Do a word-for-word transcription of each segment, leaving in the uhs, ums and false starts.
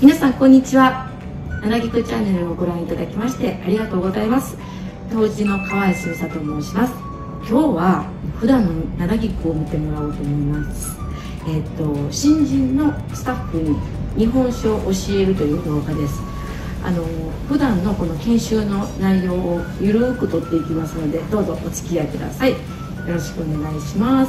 皆さんこんにちは。ななぎくチャンネルをご覧いただきましてありがとうございます。杜氏の川合すみさと申します。今日は普段のななぎくを見てもらおうと思います。えっと新人のスタッフに日本酒を教えるという動画です。あの普段のこの研修の内容をゆるーくとっていきますので、どうぞお付き合いください。よろしくお願いします。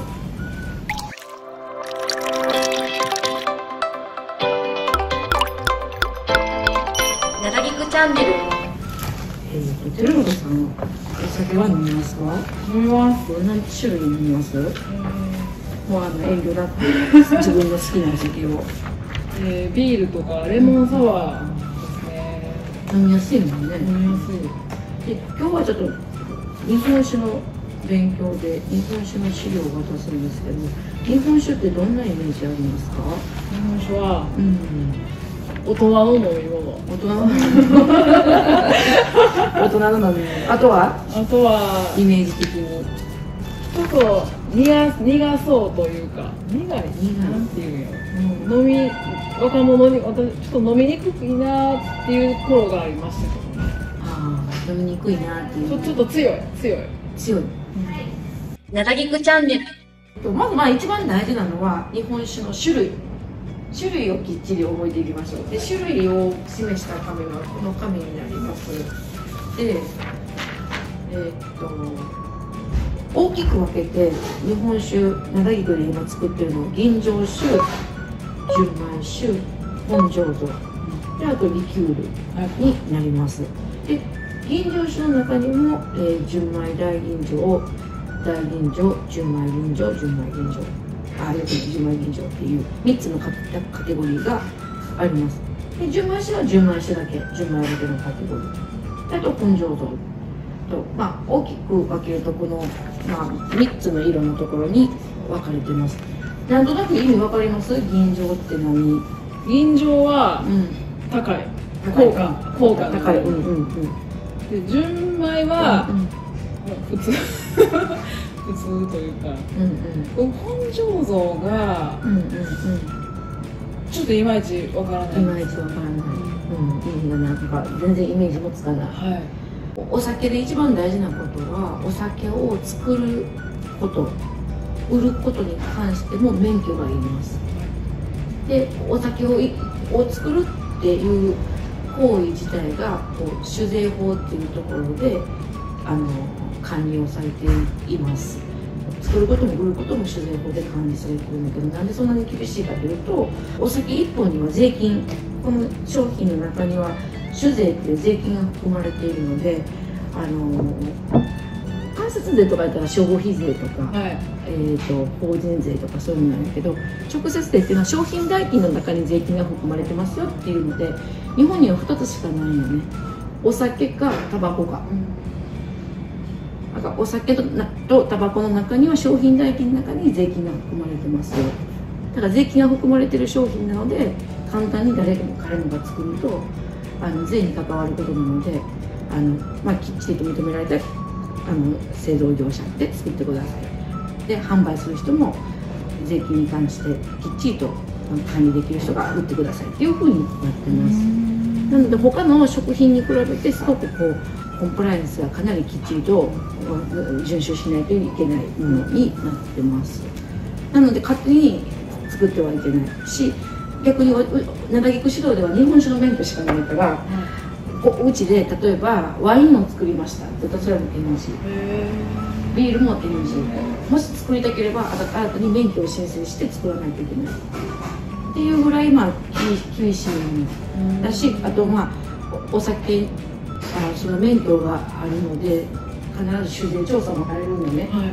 ななぎくチャンネル。えっと寺本さん、お酒は飲みますか？ 飲みます。 何種類飲みます？もうあの遠慮なく自分の好きなお酒を。 えー、ビールとかレモンサワーですね。 飲みやすいもんね。 飲みやすい。 で今日はちょっと日本酒の勉強で日本酒の資料を渡すんですけど、日本酒ってどんなイメージありますか？ 日本酒は、 うん、 大人の飲み物。 大人の飲み物。大人の飲み物。あとは？ あとはイメージ的にちょっと苦苦そうというか、苦い。 苦いなんていうの、うん、飲み若者に私ちょっと飲みにくいなっていう頃がありましたけどね。 ああ、飲みにくいなっていう。 ちょちょっと強い強い強い。ななぎくチャンネル。まずまあ一番大事なのは日本酒の種類。種類をきっちり覚えていきましょう。で種類を示した紙はこの紙になります。で、えー、っと大きく分けて日本酒ななぎくで今作ってるのは吟醸酒、純米酒、本醸造で、あとリキュールになります。で吟醸酒の中にも、えー、純米大吟醸、大吟醸、純米吟醸、純米吟醸、あ、よく純米吟醸っていうみっつのカテゴリーがあります。で純米酒は純米酒だけ、純米だけのカテゴリー。あと本醸造と、まあ、大きく分けるとこの、まあ、みっつの色のところに分かれてます。なんとなく意味分かります？吟醸って何？ 吟醸は高い、効果効果高い。うんうんうん。で純米は普通普通というか、うんうん、本醸造がちょっといまいちわからない。 いまいちわからない。うん、意味がなんか全然イメージもつかない。はい。お酒で一番大事なことはお酒を作ること、売ることに関しても免許がいります。でお酒をを作るっていう行為自体がこう酒税法っていうところであの管理をされています。作ることも売ることも酒税法で管理されてるんだけど、なんでそんなに厳しいかというと、お酒いっぽんには税金、この商品の中には酒税っていう税金が含まれているので、あの間接税とかだったら消費税とか、はい、えと法人税とかそういうのなんだけど、直接税っていうのは商品代金の中に税金が含まれてますよっていうので、日本にはふたつしかないのね。お酒かタバコか。だからお酒ととタバコの中には商品代金の中に税金が含まれてますよ。だから税金が含まれてる商品なので、簡単に誰も彼もが作るとあの税に関わることなので、あの、まあ、きっちりと認められたあの製造業者で作ってください。で販売する人も税金に関してきっちりと管理できる人が売ってくださいっていうふうになってます。なので他の食品に比べてすごくこうコンプライアンスがかなりきっちりと遵守しないといけないものになってます。なので勝手に作ってはいけないし、逆にななぎく指導では日本酒の免許しかないから、うん、うちで例えばワインを作りましたって言ったらそれも エヌジー、 ビールも エヌジー、 もし作りたければ新たに免許を申請して作らないといけないっていうぐらい、まあ、厳しいものだし、あとまあお酒あその免許があるので必ず酒税調査も入るのね、はい、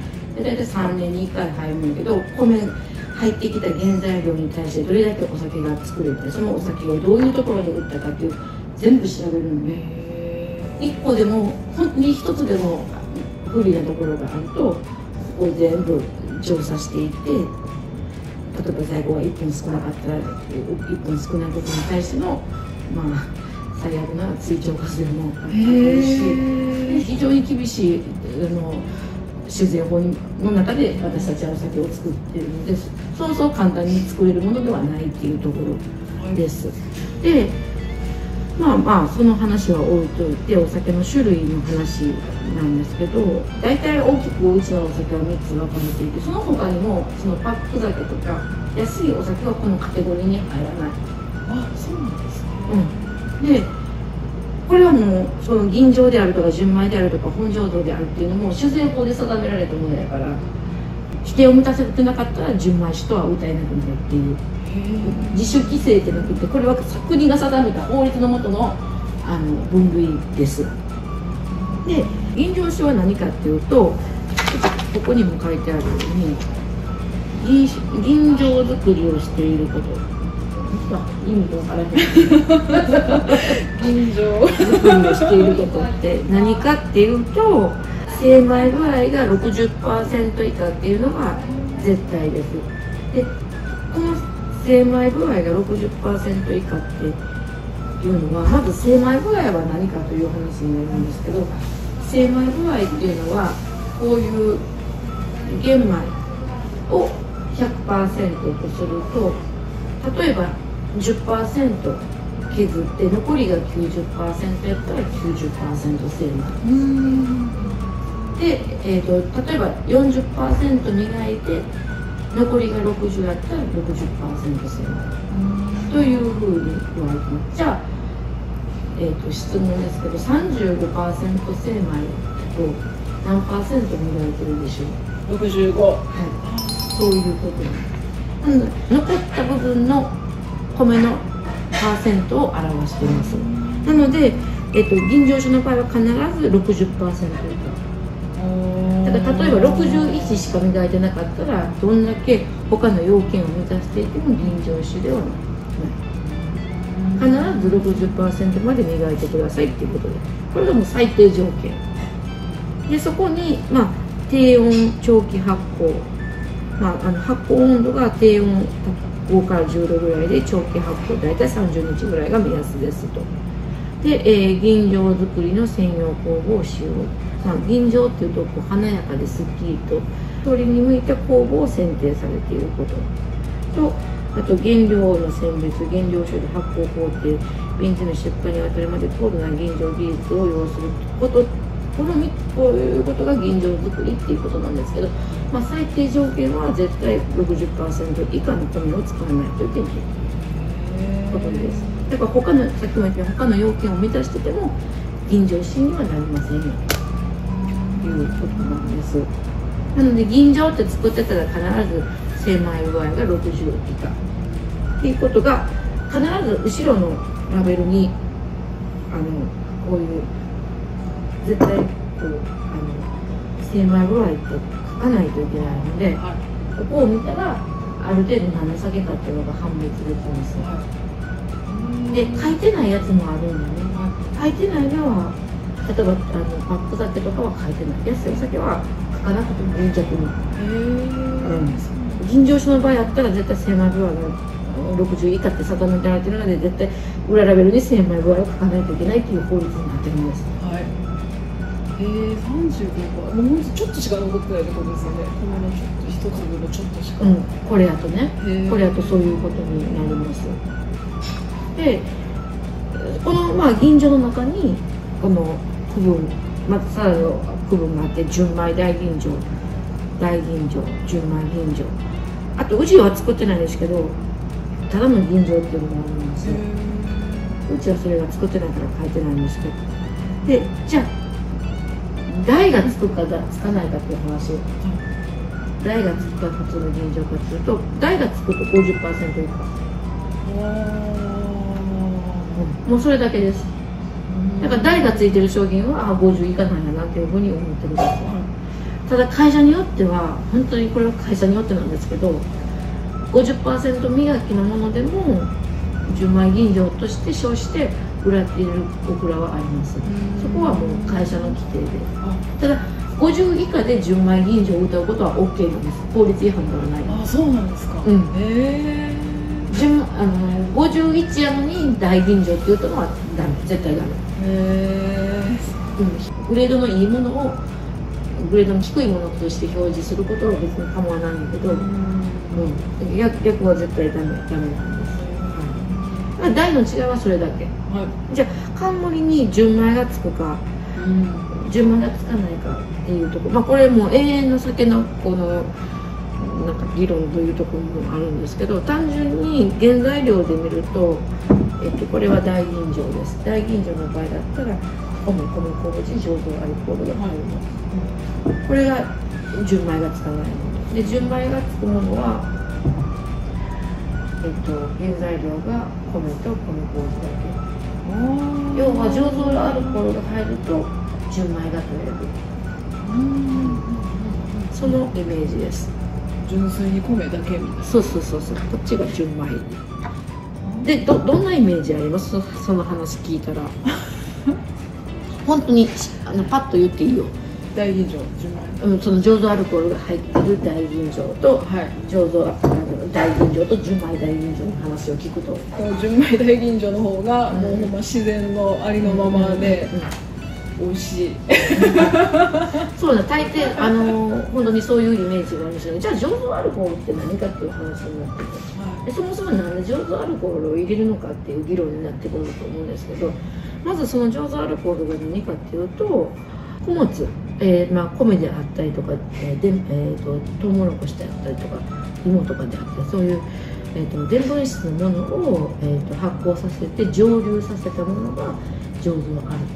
で大体さんねんにいっかい入るんだけど、米入ってきた原材料に対してどれだけお酒が作れて、そのお酒をどういうところで売ったかっていう全部調べるので、いっこでも本当にひとつでも不利なところがあるとここを全部調査していって、例えば在庫がいっぽん少なかったらいっぽん少ないことに対してのまあ最悪な追徴課税もあるし、非常に厳しいあの酒税法の中で私たちはお酒を作っているので、そうそう簡単に作れるものではないっていうところです。 でまあまあその話は置いといて、お酒の種類の話なんですけど、大体大きくうちのお酒はみっつ分かれていて、その他にもそのパック酒とか安いお酒はこのカテゴリーに入らない。 あ、そうなんですね。 うん、でこれはもうその吟醸であるとか純米であるとか本醸造であるっていうのも酒税法で定められたものだから、規定を満たせてなかったら純米酒とは歌えなくなるっていう自主規制じゃなくて、これは国が定めた法律の下のあの分類です。で吟醸酒は何かっていうと、ここにも書いてあるように吟吟醸作りをしていること。意味が分からない吟醸作りをしていることって何かっていうと、精米具合が ろくじゅっパーセント 以下っていうのが絶対です。でこの精米具合が ろくじゅっパーセント 以下っていうのは、まず精米具合は何かという話になるんですけど、精米具合っていうのはこういう玄米を ひゃくパーセント とすると、例えば じゅっパーセント 削って残りが きゅうじゅっパーセント やったら きゅうじゅっパーセント 精米で、えー、と例えば よんじゅっパーセント 磨いて残りがろくじゅうやったら ろくじゅっパーセント 精米というふうに言われてます。じゃあ、えー、と質問ですけど さんじゅうごパーセント 精米と何パーセント磨いてるでしょう？ ろくじゅうご。 はい、そういうことなんです。なので残った部分の米のパーセントを表しています。なので、えっと、吟醸酒の場合は必ず ろくじゅっパーセント 以下だから、例えばろくじゅういちしか磨いてなかったら、どんだけ他の要件を満たしていても吟醸酒ではない。必ず ろくじゅっパーセント まで磨いてくださいっていうことで、これがもう最低条件で、そこに、まあ、低温長期発酵、まあ、あの発酵温度が低温ごからじゅうどぐらいで、長期発酵大体さんじゅうにちぐらいが目安ですと。で、えー、吟醸作りの専用酵母を使用、まあ、吟醸っていうとこう華やかですっきりと鳥に向いた酵母を選定されていることと、あと原料の選別、原料処理、発酵工程、瓶地の出荷にあたるまで高度な吟醸技術を要すること、このこういうことが吟醸作りっていうことなんですけど、まあ、最低条件は絶対 ろくじゅっパーセント 以下の米を使わないといけないことです。だから他の、さっきも言った他の要件を満たしてても吟醸酒にはなりませんよということなんです。なので吟醸って作ってたら必ず精米具合がろくじゅう以下っていうことが必ず後ろのラベルにあのこういう絶対こうあの精米具合って書かないといけないので、はい、ここを見たらある程度何の酒かっていうのが判別できます、はい、で書いてないやつもあるんだね、はい、書いてないのは例えばあのパック酒とかは書いてない、安い酒は書かなくてもいい逆に。吟醸酒の場合やったら絶対精米具合がろくじゅう以下って定められているので、絶対裏ラベルに精米具合を書かないといけないっていう法律になってるんです。はい。 えー、さんじゅうごパーセント、もうほんとちょっとしか残ってないってことですよね。このちょっと一粒のちょっとしか、うん、 これやとね、これやとそういうことになります。でこのまあ吟醸の中にこの区分、またさらに区分があって、純米大吟醸、大吟醸、純米吟醸、あとうちは作ってないんですけどただの吟醸っていうのがあります。うちはそれが作ってないから書いてないんですけど、でじゃあ台がつくかつかないかっていう話、台がつくか普通の吟醸かっていうと、台がつくと ごじゅっパーセント 以下、うん、もうそれだけです。だから台がついてる商品はごじゅう以下なんやなっていうふうに思ってください。ただ会社によっては本当にこれは会社によってなんですけど、ごじゅっパーセント 磨きのものでも純米吟醸として称して売られているオクラはあります。そこはもう会社の規定で、ただごじゅう以下で純米吟醸を歌うことは OK なんです。法律違反ではない。 あ、そうなんですか。 うん、 へえ。 純あのごじゅういちやのに大吟醸っていうのはダメ、絶対ダメ。へえ、 うん。グレードのいいものをグレードの低いものとして表示することは別に構わないんだけど、うん、逆は絶対ダメダメなんです。はい、 まあ、代の違いはそれだけ、はい、じゃあ冠に純米がつくか、うん、純米がつかないかっていうところ、まあ、これも永遠の酒のこのなんか議論というところもあるんですけど、単純に原材料で見ると、えっと、これは大吟醸です。大吟醸の場合だったら米、米麹、醸造アルコールが入ります、うん、これが純米がつかないもので、純米がつくものは、えっと、原材料が米と米麹だけ。要は醸造アルコールが入ると純米が取れる、うん、そのイメージです。 純粋に米だけみたいな。 そうそうそうそう、こっちが純米で、どどんなイメージあります？ そ, その話聞いたら本当にあのパッと言っていいよ。 大吟醸、純米、 うん、その醸造アルコールが入ってる大吟醸と、はい、醸造大吟醸と純米大吟醸の話を聞くと、 純米大吟醸の方が、うん、もうほんま自然のありのままで、うんうんうん、美味しいそうだ、大抵あの本当にそういうイメージがあるんですよね。じゃあ醸造アルコールって何かっていう話になってて、はい、でそもそもなんで醸造アルコールを入れるのかっていう議論になってくると思うんですけど、まずその醸造アルコールが何かっていうと、穀物、えーまあ、米であったりとか、えーでえー、とトウモロコシであったりとか芋とかであったり、そういう、えー、と澱粉質のものを、えー、と発酵させて蒸留させたものが醸造アルコ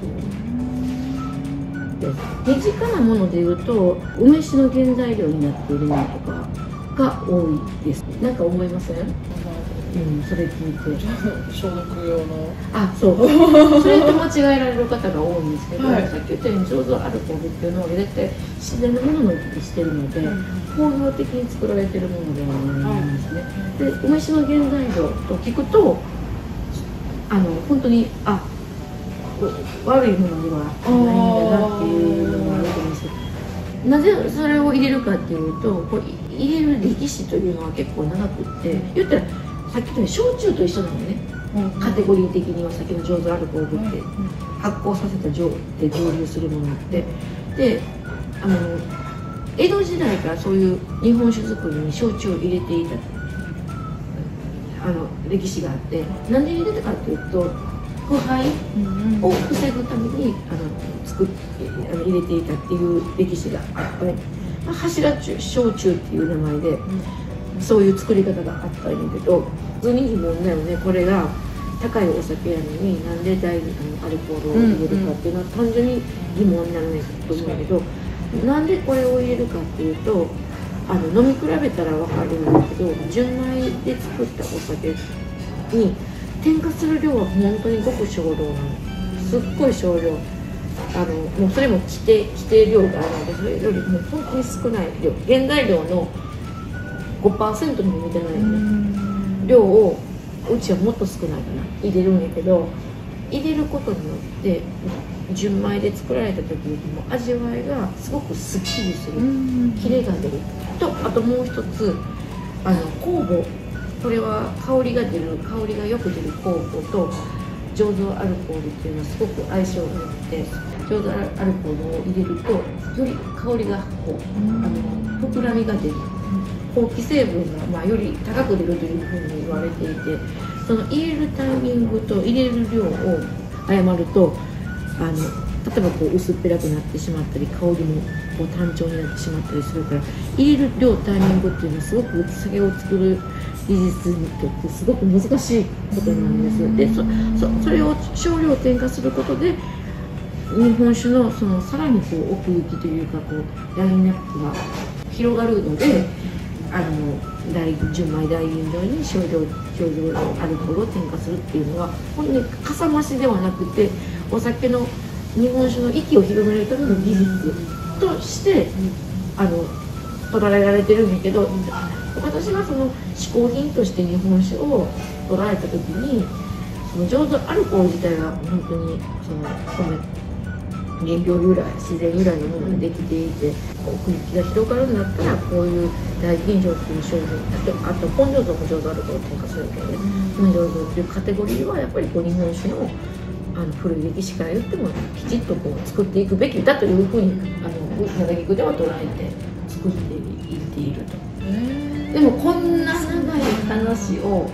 ールです。身近なものでいうと梅酒の原材料になっているものとかが多いです。なんか思いません？うん、それ聞いて消毒用の、 あ、そうそれと間違えられる方が多いんですけど、はい、さっき言ったように醸造アルコールっていうのは絶対自然のものの置きしてるので、うん、工業的に作られてるものではないんですね、はい、で梅酒の原材料と聞くとあの本当にあ悪いものにはないんだなっていうのがあると思うんですけど、なぜそれを入れるかっていうと、これ入れる歴史というのは結構長くって言ったらさっき言ったように焼酎と一緒なのね、うん、カテゴリー的にはさっきの醸造アルコールって、うん、発酵させた蒸で蒸留するものってで、あの江戸時代からそういう日本酒造りに焼酎を入れていたあの歴史があって、なんで入れてたかっていうと腐敗を防ぐためにあの作っあの入れていたっていう歴史があって、まあ、柱酎焼酎っていう名前で、うんそういう作り方があったんだけど、普通に疑問だよね。これが高いお酒やのになんで大あのアルコールを入れるかっていうのは単純に疑問になるんだと思うんだけど、なんでこれを入れるかっていうと、あの飲み比べたら分かるんだけど、純米で作ったお酒に添加する量は本当にごく少量なの。すっごい少量。あのもうそれも規定規定量があるので、それよりも本当に少ない量、原材料のごパーセントにも満たないので、量をうちはもっと少ないかな入れるんやけど、入れることによって純米で作られた時よりも味わいがすごくすっきりする、キレが出ると、あともう一つあの酵母、これは香りが出る香りがよく出る酵母と醸造アルコールっていうのはすごく相性が良くて、醸造アルコールを入れるとより香りがこうあの膨らみが出る、香気成分がまあより高く出るというふうに言われていて、その入れるタイミングと入れる量を誤るとあの例えばこう薄っぺらくなってしまったり、香りもこう単調になってしまったりするから、入れる量タイミングっていうのはすごく酒を作る技術にとってすごく難しいことなんです。で そ, そ, それを少量添加することで日本酒のそのさらにこう奥行きというかこうラインナップが広がるので、あの大純米大吟醸に少量少量アルコールを添加するっていうのは本当にかさ増しではなくて、お酒の日本酒の域を広めるための技術としてあの捉えられてるんだけど、私がその嗜好品として日本酒を捉えた時に、その醸造アルコール自体が本当にその米原料由来自然由来のものができていて、奥行きが広がるんだったらこういう大吟醸っていう商品、あと本醸造も醸造アルコール添加するけどね、本醸造っていうカテゴリーはやっぱりこう日本酒のあの古い歴史から言ってもきちっとこう作っていくべきだというふうにあの長菊では捉えて作っていっていると。でもこんな長い話を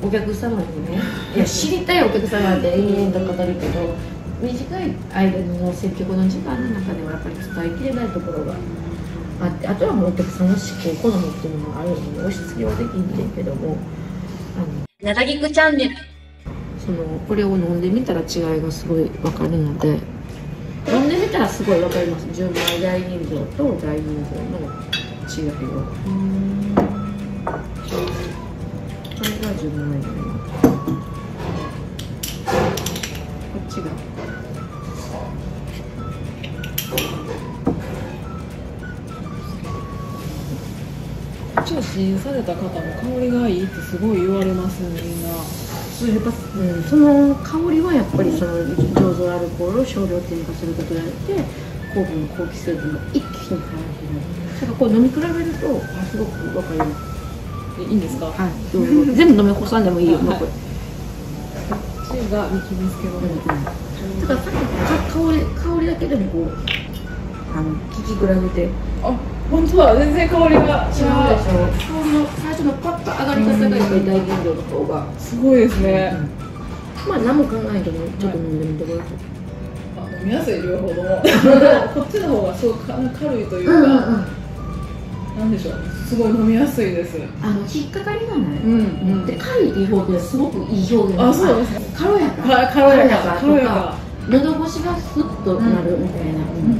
お客様にね、いや知りたいお客様って延々と語るけど、短い間の接客の時間の中ではやっぱり伝えきれないところがあって、あとはもうお客さんの思考好みっていうのもあるので押し付けはできんねんけども、あのなだぎくチャンネル、そのこれを飲んでみたら違いがすごい分かるので、飲んでみたらすごい分かります。純米大吟醸と大吟醸の違いを。これが純米大吟醸、こっちが調子された方も香りがいいってすごい言われますよね、みんな。 そうやっぱ、うん、その香りはやっぱりその醸造アルコールを少量添加することによって酵母の好気成分が一気に変わる。だからこう飲み比べるとすごく分かります。 いいんですか？ はい、どうぞ全部飲み干さんでもいいよ。はい、これこっちがミキですけど、うんうん、 だからさっき香り香りだけでもこうあの聞き比べて、 あ、本当だ、全然香りが違うでしょ。 香りの最初のパッと上がり方がやっぱり大吟醸の方がすごいですね。 うん、まあ何も考えてもちょっと飲んでみてください。 あ、飲みやすい両方とも。こっちの方がすごく軽いというか、うんうん、なんでしょう、すごい飲みやすいです。 あの引っかかりがない。 うんうん、 で軽いっていう表現すごくいい表現。 あ、そうですね。 軽やか。 はい、軽やか。軽やか。 喉越しがスッとなるみたいな。うんうん、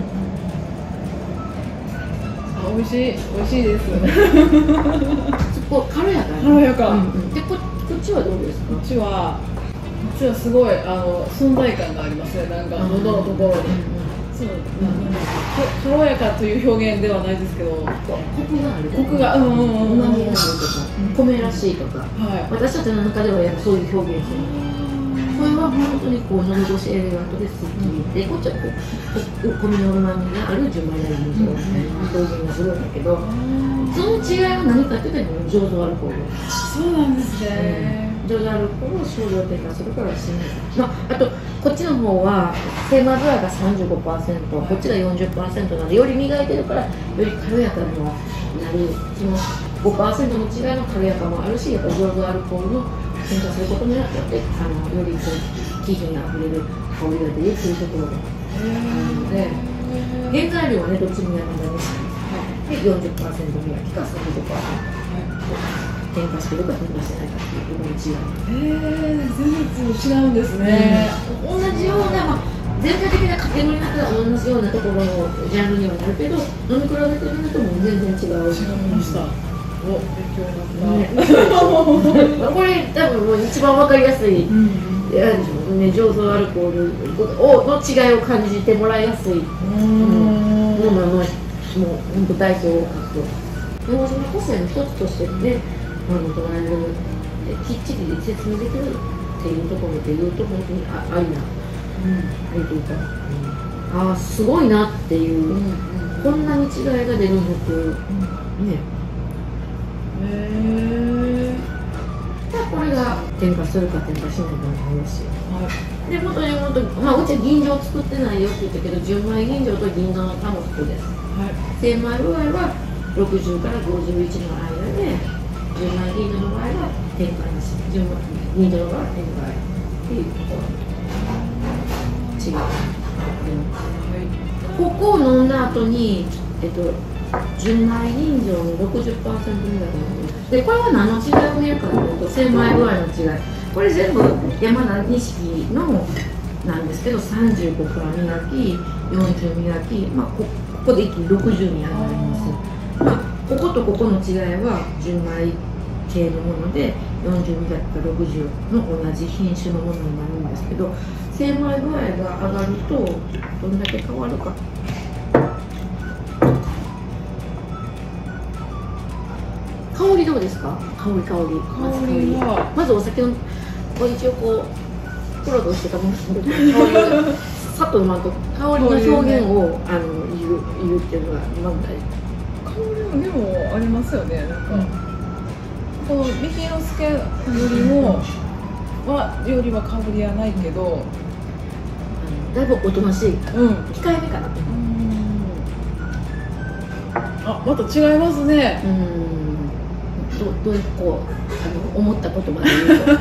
あ、美味しい、美味しいです。 そこ軽やか。 軽やか。 うんうん、でこ、こっちはどうですか？ こっちは、こっちはすごいあの存在感がありますね。なんか喉のところに。そう、軽やかという表現ではないですけど、コクがある。 コクが、うんうんうん、 旨味があるとか、米らしいとか、 はい、 私たちの中ではやっぱそういう表現する。これは本当にこう喉越しエレガントですっきりで、こっちはこう米の旨味がある純米大吟醸みたいな表現がするんだけど、その違いは何かというと醸造アルコール。 そうなんですね。 醸造アルコールを少量添加するからしない。まあ、あとこっちの方は精米度合いが さんじゅうごパーセント、こっちが よんじゅっパーセント なので、より磨いてるからより軽やかにはなる。その ごパーセント の違いの軽やかもあるし、やっぱ醸造アルコールの添加することによってあのよりこう気品あふれる香りが出るというところがあるので、原材料はねどっちもやらないですけど、で よんじゅっパーセント 磨きか さんじゅうごパーセント。添加してるか添加してないかっていう部分の違い。 えー、全然違うんですね。 うん、同じような、まあ、全体的なカテゴリーの中で同じようなところのジャンルにはなるけど、飲み比べてみるともう全然違う。 違いました。お、勉強になった。 これ多分もう一番わかりやすい、うん、ね、醸造アルコールの違いを感じてもらいやすいもののもう本当代表を書くと。でもその個性の一つとしてね、あの捉えるきっちり説明できるっていうところでいうと本当にあありな、うん、ありというか、うん、ああすごいなっていう、うん、こんなに違いが出るのって、うん、ねへえー、これが添加するか添加しないかの話、はい、で本当に本当に、まあ、うちは吟醸作ってないよって言ったけど純米吟醸と吟醸のタモスコです、はい、精米具合はろくじゅうからごじゅういちの間で、純米吟醸の場合は添加なし、純米吟醸の場合は添加っていうところ違う、はい、ここを飲んだ後に、えっと、純米吟醸の ろくじゅっパーセント ぐらいで、これは何の違いを見るかというと精米具合の違い、これ全部山田錦のなんですけどさんじゅうごから磨き、よんじゅう磨き、まあ、こ, ここで一気にろくじゅうに上がります。まあ、こことここの違いは純米系のものでよんじゅう磨きかろくじゅうの同じ品種のものになるんですけど、精米具合が上がるとどんだけ変わるか。香りどうですか？香り香りまず香りはまずお酒のこう一応こうプロとしてかもしれない香りをさっとうまく香りの表現をあの言う言うっていうのが今も大事。 香りでもありますよね。なんか、うん、このミキノスケよりもはよりは香りはないけど、 だいぶおとなしい、うん、控えめかな。うん、 あ、また違いますね。 うん、 どどういうこうあの思ったことまで言うと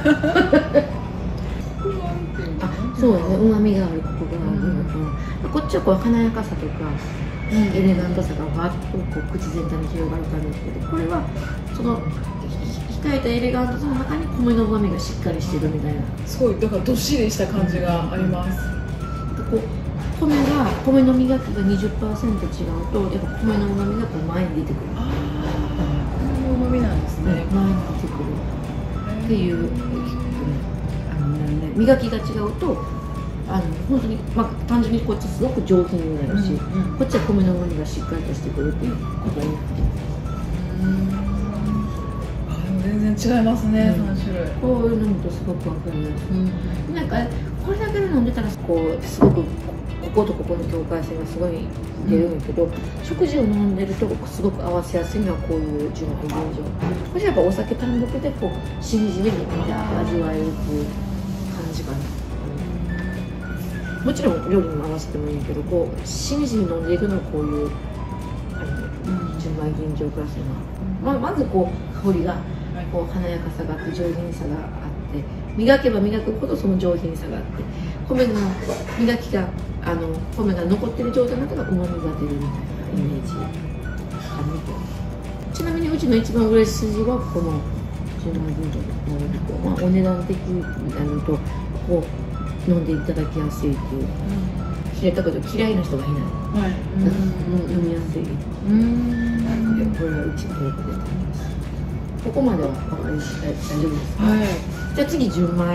あそうやね、うまみがあるここがある、うんうん、こっちはこう華やかさとか、うん、エレガントさがわっとこう口全体に広がる感じですけど、これはその控えたエレガントさの中に米のうまみがしっかりしてるみたいな、 すごいだからどっしりした感じがあります。 こう米が米の磨きが にじゅっパーセント 違うとやっぱ米のうまみがこう前に出てくる。 ああ、米のうまみなんですね。 前に出てくるっていう、あのね、磨きが違うとあの本当に、まあ、単純にこっちすごく上品になるし、うんうん、こっちは米のうまみがしっかりとしてくるっていうことになってうん、あでも全然違いますね、 うん、 さん種類。 こういうの見るとすごくわかります、うん、なんかこれだけで飲んでたらこうすごくこことここの境界線がすごい出るんだけど、うん、食事を飲んでるとすごく合わせやすいのはこういう純米吟醸。これやっぱお酒単独でこうしみじみに味わえるっていう感じかな、うん、もちろん料理にも合わせてもいいけど、こうしみじみ飲んでいくのはこういうあの、うん、純米吟醸クラスの、まあ、まずこう香りがこう華やかさがあって上品さがあって、磨けば磨くほどその上品さがあって、米の磨きがあの米が残ってる状態になったらうまみが出るみたいなイメージかな。ちなみにうちの一番売れ筋はこの純米吟醸の、まあ、お値段的なのとこう飲んでいただきやすいっていう、知れたこと嫌いな人がいない、はい、うん、飲みやすい、うん、これはうちのよく出てます。ここまでは分かり大丈夫ですか、はい、じゃあ次純米、はい、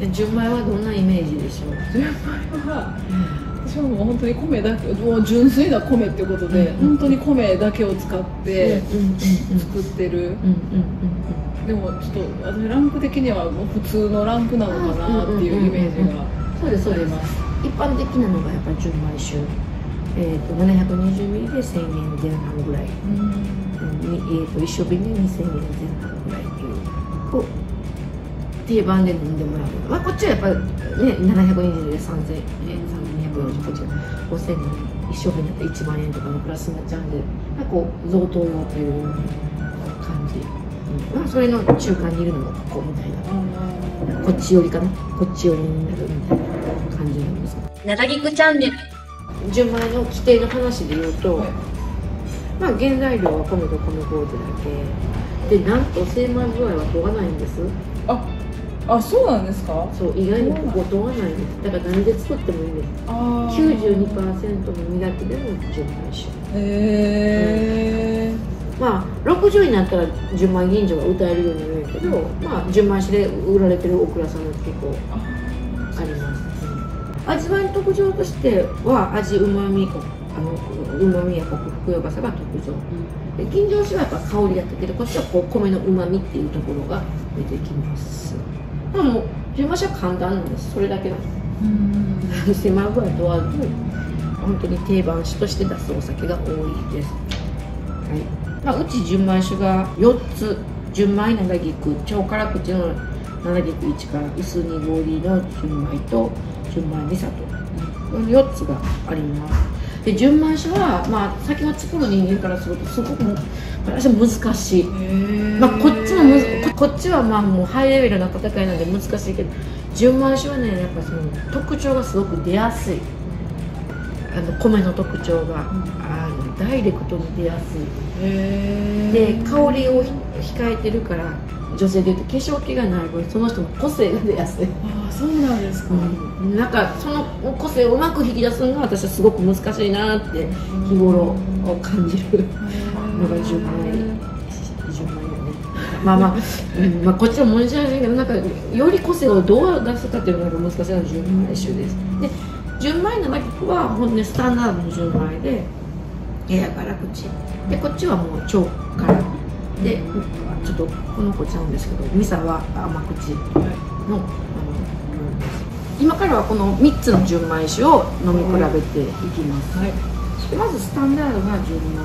純米はどんなイメージでしょう。 純米は、うん、私はもう本当に米だけ、もう純粋な米っていうことで、うん、本当に米だけを使って作ってる。でもちょっと私ランク的にはもう普通のランクなのかなっていうイメージがそうですそうです。一般的なのがやっぱり純米酒、えー、とななひゃくにじゅうミリでせんえんぜん半ぐらい、うんえー、と一升瓶でにせんえんぜん半ぐらいっていうこう定番で飲んでもらう、まあ、こっちはやっぱり、ね、ななひゃくにじゅうミリでさんぜんえん、さんぜんにひゃくよんじゅう、こっちはごせんえん一升瓶だったらいちまんえんとかのプラスになっちゃうんで、まあ、こう贈答用という感じ、うんまあ、それの中間にいるのがここみたいな、こっち寄りかな、こっち寄りになるみたいな感じなんです。なだぎくチャンネル純米の規定の話で言うと、はい、まあ原材料は米と米麹だけで、なんと精米具合は問わないんです。ああ、そうなんですか。 そう、意外にここ問わないんです。だから何で作ってもいいんです。あ きゅうじゅうにパーセント の磨きでも純米酒。へえ、うん、まあろくじゅうになったら純米吟醸が歌えるようになるんやけど、まあ純米酒で売られてる大倉さんが結構あります。味わいの特徴としては味、うまみ、あのうまみやコク、ふくよかさが特徴、うん、で吟醸酒はやっぱ香りやったけど、こっちはこう米のうまみっていうところが出てきます。でも純米酒は簡単なんです。それだけなんです。狭い具合問わず本当に定番酒として出すお酒が多いです、はいまあ、うち純米酒がよっつ、純米なだぎく、超辛口のなだぎくいちから薄濁りの純米と純米みさと、このよっつがあります。で純米酒は、まあ、酒を作る人間からするとすごくも私は難しい、まあ、こっちもむずこっちはまあもうハイレベルな戦いなんで難しいけど、純米酒はねやっぱその特徴がすごく出やすい、あの米の特徴が、うん、あのダイレクトに出やすいで、香りを控えてるから女性でいうと化粧気がない分その人の個性が出やすい。ああ、そうなんですか、うん、なんかその個性をうまく引き出すのが私はすごく難しいなって日頃を感じるのが純米純米よね。まあまあ、うん、まあこっちはもんじゃないけど、なんかより個性をどう出すかっていうのが難しいのが純米酒です。で純米の麦は本当にスタンダードの純米でやや辛口で、こっちはもう超辛で、ちょっとこの子ちゃうんですけど、ミサは甘口の、はい、あの今からはこのみっつの純米酒を飲み比べていきます、はい、でまずスタンダードな純米、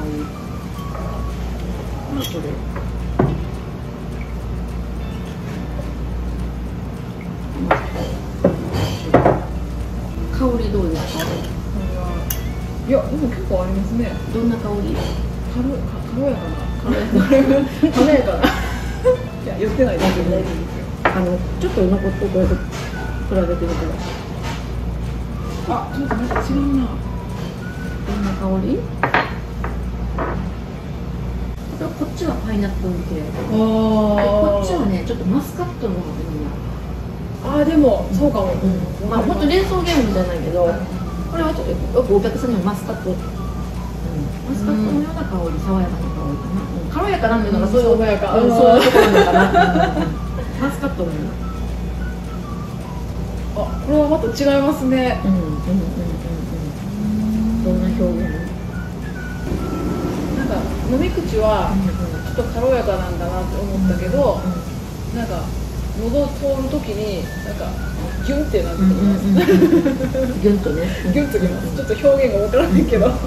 まあ、これ香りどうですか？ いや、でも結構ありますね。 どんな香り？ 軽、軽やかな。軽やかな。 言ってないですけど、 あのちょっと残っとこれと比べてみたら、 あ、ちょっとなんか違うな。 どんな香り？こっちはパイナップル系、こっちはねちょっとマスカットの方がいいな。 あーでもそうかも、 うん、まあ本当連想ゲームじゃないけど、これはちょっとよくお客さんにもマスカット、うん、マスカットのような香り、爽やかな香りかな、うん、軽やかなんていうのがそういう、 爽やか、 うん、そういうところなのかな、うん、マスカットのような。 あ、これはまた違いますね。 うんうんうんうんうん。どんな表現？ なんか飲み口はちょっと軽やかなんだなって思ったけど、なんか喉通るときになんかギュンってなってきます。 ギュンとね。 ギュンときます。ちょっと表現がわからないけど。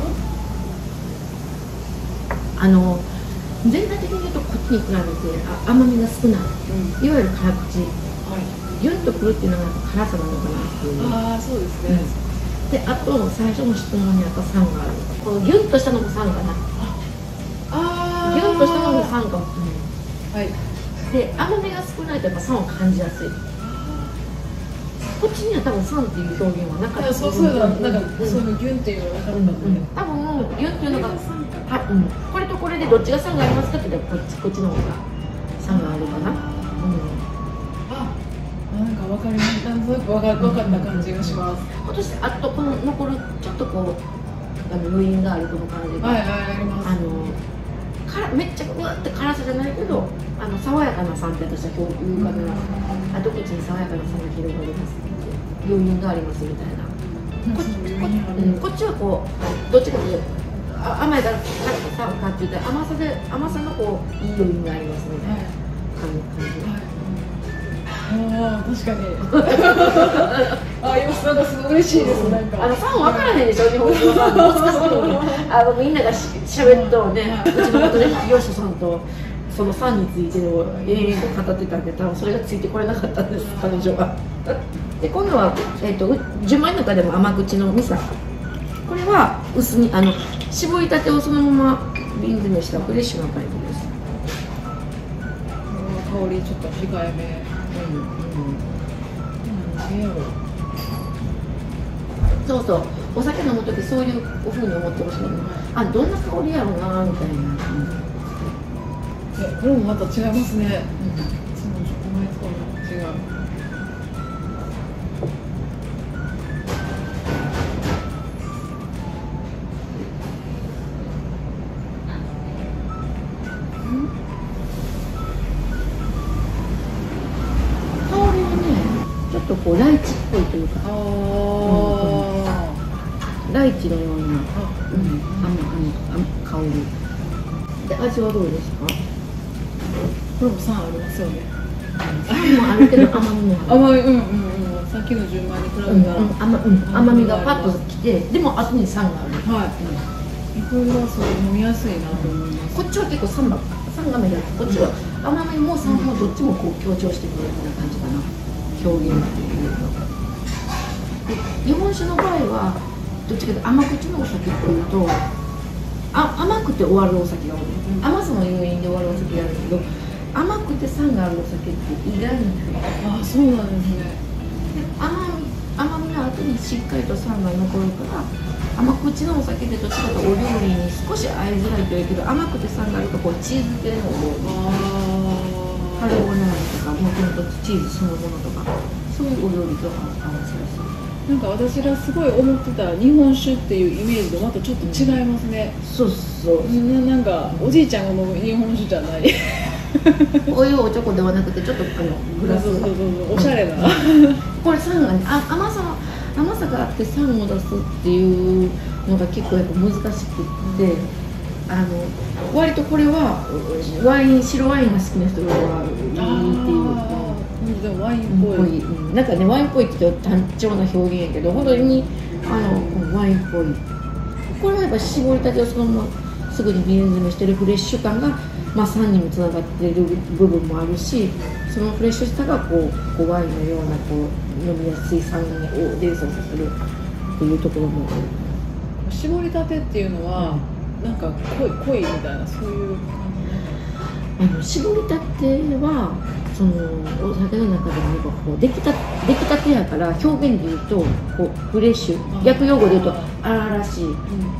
あの全体的に言うとこっちに比べてあ甘みが少ない。いわゆる辛口。ギュンとくるっていうのが辛さなのかなっていう。 ああ、そうですね。 で、あと最初の質問にあった酸がある。このギュンとしたのも酸かな。 ああ。 ギュンとしたのも酸かも。 はい。 で、甘みが少ないとやっぱ酸を感じやすい。こっちには多分酸っていう表現はなかった。 そうそういうのなんかそのギュンっていうのがなかったんで。 多分ギュンっていうのが多分これとこれでどっちが酸がありますかって言ったらこっちこっちの方が酸があるかな。うん。 なんかわかります。なんとなくわか分かった感じがします。 今年あとこの残るちょっとこうあの余韻があるこの感じが、 はいはいあります。 あのからめっちゃうわって辛さじゃないけど、あの爽やかな酸って私は表現かな。後口に爽やかな酸が広がります。余韻がありますみたいな。こっちこ、うん、こっちはこうどっちかというと甘いだ辛さかって言ったら甘さで甘さのこういい余韻がありますみたいな感じ。はいああ、確かに。あ、今なんかすごい嬉しいです。なんか。 あのファン分からへんでしょ、日本人のファン。もう少しあのみんながし喋っとね、うちの元ね、業者さんとそのファンについてを永遠と語ってたんで、多分それがついてこれなかったんです、彼女は。で、今度はえっと純米の中でも甘口のミサ。これは薄にあの絞りたてをそのまま瓶詰めしたフレッシュなタイプです。 香りちょっと控えめ。うんうん、 そうそう、お酒飲むときそういうふうに思ってほしいの。あ、どんな香りやろうなみたいな。 え、これもまた違いますね。うん、いつもチョコレートと違う。 こうライチっぽいというか、あ、うん、ライチのような、うん、甘い香りで、味はどうですか？ これも酸ありますよね。 酸もあるけど甘みもある。 甘み、うんうんうん、さっきの順番に比べたら、うんうん、 甘、うん、甘みがパッときて、でも後に酸がある。 はい。うん、これはそう飲みやすいなと思います。 こっちは結構酸が酸が目立つ。こっちは甘みも酸もどっちもこう強調してくれるような感じかな。表現っていうので、日本酒の場合はどっちかというと甘口のお酒っていうとあ甘くて終わるお酒が多い、うん、甘さの要因で終わるお酒があるけど甘くて酸があるお酒って意外にああそうなんですね。 で甘み甘みの後にしっかりと酸が残るから甘口のお酒でどっちかというとお料理に少し合いづらいというけど甘くて酸があるとこうチーズ系のお料理カルボナーラとかもともとチーズそのものとかそういうお料理と合わせやすい。 なんか私がすごい思ってた日本酒っていうイメージとまたちょっと違いますね。 うん、そうそうな。なんかおじいちゃんが飲む日本酒じゃないお湯おちょこではなくてちょっとあのグラスそうそうそうおしゃれな、うん、 これ酸が、ね、あ甘さ甘さがあって酸を出すっていうのが結構やっぱ難しくって、うん、あの割とこれはワイン白ワインが好きな人はいいっていう。 でもワインっぽい、 うん、なんかねワインっぽいって言うと単調な表現やけど本当にあのワインっぽい。これはやっぱ絞りたてをそのまますぐに瓶詰めしてるフレッシュ感が、まあ、酸にもつながっている部分もあるしそのフレッシュさがこうこうワインのようなこう飲みやすい酸を連想させるっていうところもある。 絞りたてっていうのは、うん、なんか濃い濃いみたいなそういう感じ。 あの搾りたてはそのお酒の中でもやっぱこう出来た出来たてやから表現で言うとこうフレッシュ、薬用語で言うと荒々しい、うん、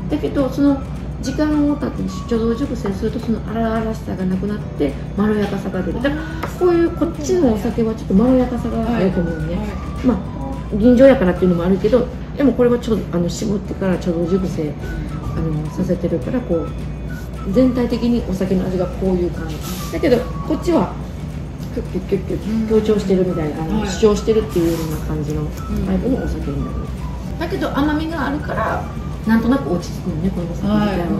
だけどその時間を経って貯蔵熟成するとその荒々しさがなくなってまろやかさが出る。だからこういうこっちのお酒はちょっとまろやかさがあると思うね、はいはい、まあ吟醸やからっていうのもあるけど、でもこれはちょあの絞ってから貯蔵熟成あのさせてるからこう全体的にお酒の味がこういう感じだけど、こっちはキュッキュッキュッキュッ強調してるみたいな、あの、はい、主張してるっていうような感じのタイプのお酒になる、うん、だけど甘みがあるからなんとなく落ち着くよね、このお酒みたいな、はい、うん、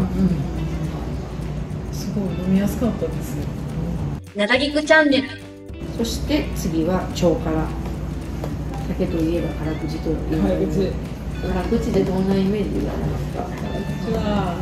すごい飲みやすかったです。 なだぎくチャンネル。そして次は超辛。酒といえば辛口という、はい、辛口でどんなイメージがありますか？ 辛口は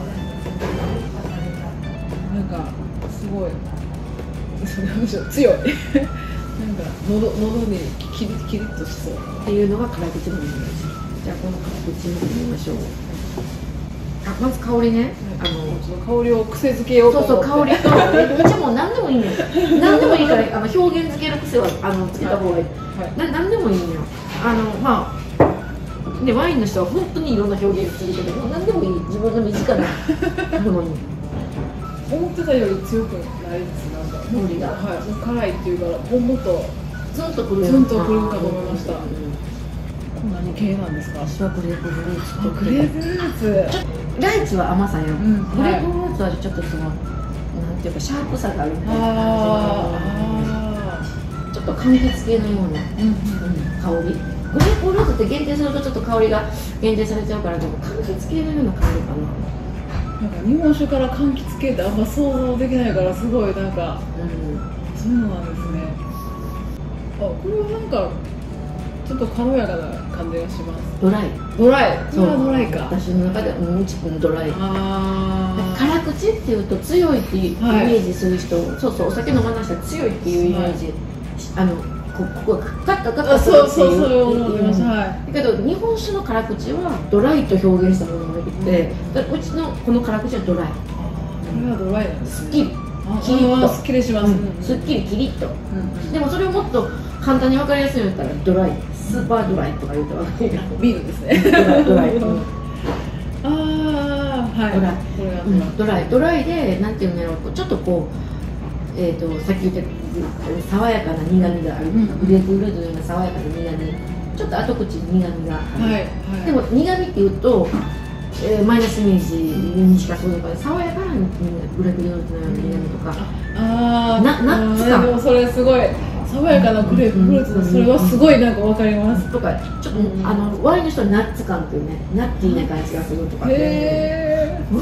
なんかすごい強いなんか喉喉にキリキリっとしそうっていうのが辛口のイメージ。じゃあこの辛口見てみましょう。あ、まず香りね、 あの香りを癖づけようと思って。 そうそう、香りとめっちゃもう何でもいいね何でもいいからあの表現づける癖はあのつけた方がいい、はい、な何でもいいね。あのまあでワインの人は本当にいろんな表現するけど何でもいい、自分の身近なものに思ってたより強くないです。なんか香りが、はい、辛いっていうからほんもっとツンとくるツンとくるかと思いました。何系なんですか？ 私はグレープフルーツとグレープフルーツ。 ライチは甘さよ、うん、グレープフルーツはちょっとそのなんていうかシャープさがあるみたいな感じのちょっと柑橘系のような、うんうん、香り。グレープフルーツって限定するとちょっと香りが限定されちゃうから、でも柑橘系のような香りかな。 なんか日本酒から柑橘系ってあんま想像できないからすごいなんか、うん、そういうのなんですね。あ、これはなんかちょっと軽やかな感じがします。 ドライ。 ドライ。そう、ドライか。 私の中ではうんちくんドライ。ああ。辛口っていうと強いっていうイメージする人、はい、そうそう、お酒飲まない人は強いっていうイメージ、はい、あのここがカッカカッカするっていう。そうそうそう思ってます。はい。だけど日本酒の辛口はドライと表現したものがいて、うん、うちのこの辛口はドライ。 これはドライなんですね。 すっきり。キリッと。 すっきりします。 すっきりキリッと。でもそれをもっと簡単に分かりやすいように言ったらドライ。スーパードライとか言うと分かる。 ビールですね。 ドライドライ。 ああ、はい。 ドライ。うん、ドライドライでなんていうんだろう、ちょっとこうえっ、ー、とさっき言った爽やかな苦味がある。うん、グレープフルーツのような爽やかな苦味。ちょっと後口に苦味がある。はいはい、でも苦味っていうと、えー、マイナスイメージにしかそうだから爽やかなグレープフルーツのような苦味とか。ああ、なナッツか。 でもそれすごい。爽やかなグレープフルーツのそれはすごいなんかわかります。 とかちょっと、うん、あのワインの人はナッツ感っていうね、ナッティーな感じがするとかね。へー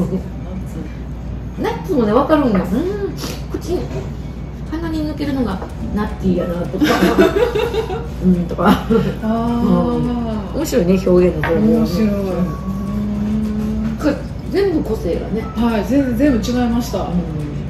ナッツもねわかるんだ。うん、口に鼻に抜けるのがナッティーやなとか、うんとか。ああ、面白いね表現の方法。面白い。これ全部個性がね。 はい、全全部違いました。うん。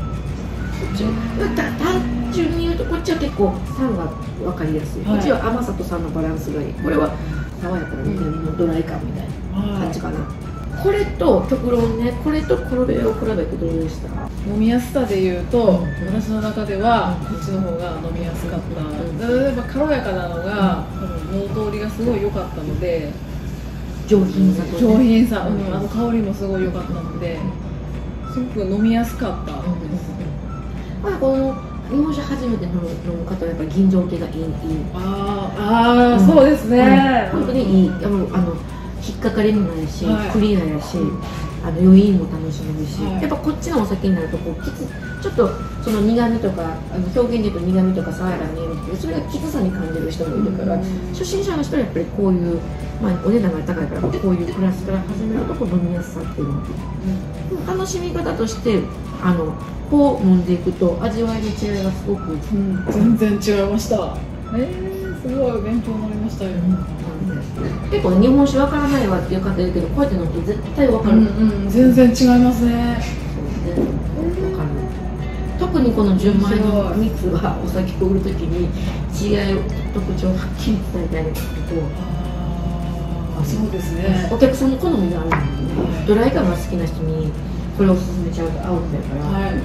単純に言うとこっちは結構酸が分かりやすい、はい、こっちは甘さと酸のバランスがいい。これは爽やかな苦味のドライ感みたいな感じかな、はい、これと極論ね、これとこれを比べてどうでした？ 飲みやすさで言うと、うん、私の中ではこっちの方が飲みやすかった、うん、例えば軽やかなのが、うん、喉通りがすごい良かったので、 上品さと、ね、 上品さ、うん、あの香りもすごい良かったので、すごく飲みやすかったです、 うん、まあこの日本酒初めて飲む方はやっぱり吟醸系がいい。 ああ、うん、そうですね、 うん、本当にいい。あのあの引っかかりもないし、はい、クリアやし、あの余韻も楽しめるし、はい、やっぱこっちのお酒になるとこうきつちょっとその苦味とかあの表現で言うと苦味とか爽やかな苦味とかそれがきつさに感じる人もいるから、うん、初心者の人はやっぱりこういう、まあ、お値段が高いからこういうクラスから始めるとこう飲みやすさっていうの、うん、楽しみ方としてあのこう飲んでいくと味わいの違いがすごく、うん、 全然違いました。えー、すごい勉強になりましたよ、うん、 結構日本酒わからないわっていう方いるけどこうやって飲むと絶対わかる、うんうん、全然違いますね。 そうね、わかる。特にこの純米のみつはお酒を売るときに違い特徴をはっきり伝えたいんですけど、 あ、そうですね、 お客さんの好みがあるんですね、はい、ドライ感が好きな人にこれを勧めちゃうとアウトだから、はい、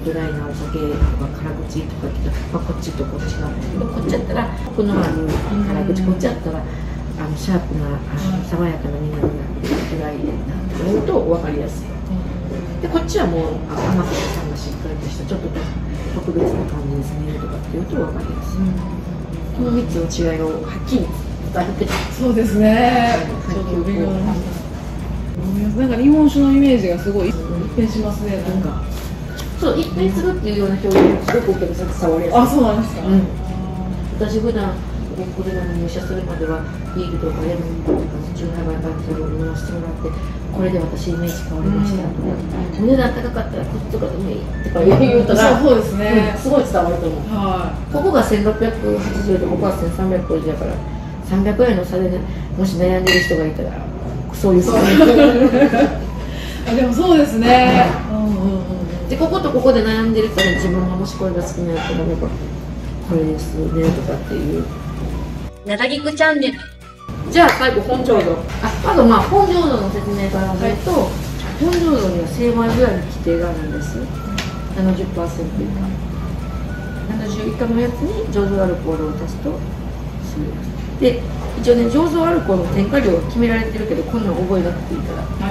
ドライなお酒とか辛口とかってまあ、こっちとこっちなんだけど、こっちやったらコクのある辛口、こっちやったらあのシャープなあの爽やかな苦みがドライなって言うと分かりやすい。でこっちはもう甘さがしっかりとしたちょっと特別な感じですねとかっていうと分かりやすい。このみっつの違いをはっきり伝えて、 そうですね。ちょっと勉強になります。なんか日本酒のイメージがすごい一変しますね。なんかそう一変するっていうような表現すごくお客さん伝わりやすい。 あ、そうなんですか。うん、 私普段これらの入社するまではビールとかレモンとかチューハイバーバーを飲ませてもらって、これで私イメージ変わりましたとか、お値段高かったらこっちとかでもいいとか言うたら、 そうですね、 すごい伝わると思う。ここがせんろっぴゃくはちじゅうでここはせんさんびゃくごじゅうだからさんびゃくえんの差でもし悩んでる人がいたらそういうそうでもそうですね。 でこことここで悩んでるから自分がもしこれが好きなやつがなんかこれですねとかっていうなだぎくチャンネル。じゃあ最後本醸造。あ、あとまあ本醸造の説明からすると、はい、本醸造には精米ぐらいの規定があるんです。 ななじゅっパーセント 以下ななじゅう以下のやつに醸造アルコールを足すと済みます。で一応ね醸造アルコールの添加量が決められてるけどこんなの覚えなくていいから、はい、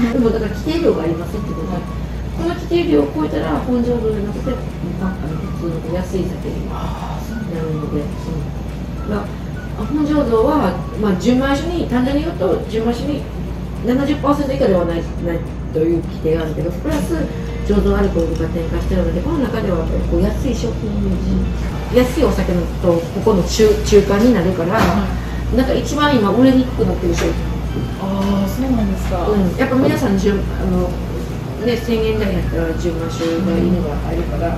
でもだから規定量がありませんってことで、この規定量を超えたら本醸造じゃなくてあの普通の安い酒になるので、うん、まあ本醸造は、まあ、純米酒に単純に言うと純米酒に ななじゅっパーセント 以下ではない、ないという規定があるけど、プラス醸造アルコールが添加しているので、この中ではこう安い商品イメージ、安いお酒のとここの 中, 中間になるから、はい、なんか一番今売れにくくなってる商品。 ああ、そうなんですか。 うん、やっぱ皆さん純あのねせんえん台やったら純米酒がいいのが入るから、うん、